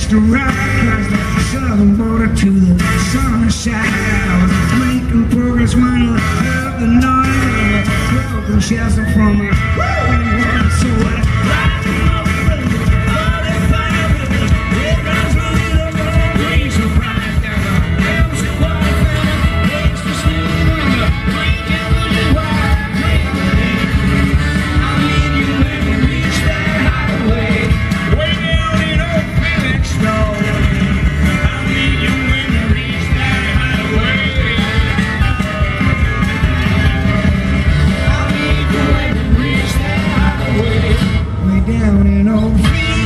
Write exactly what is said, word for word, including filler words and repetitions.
hitched a ride across the southern border to the sunshine. I was making progress when I heard the noise of a broken chassis from my world. So I ride over the forty-five with the red guns rolling up the green surprise. There's a house in Waterford, a place to sleep on the green Cavalier wire. I'll need you when we reach that highway. Way down in Old Felix Road. I'll need you when we reach that highway. I'll need you when we reach that highway. Way down in Old Felix.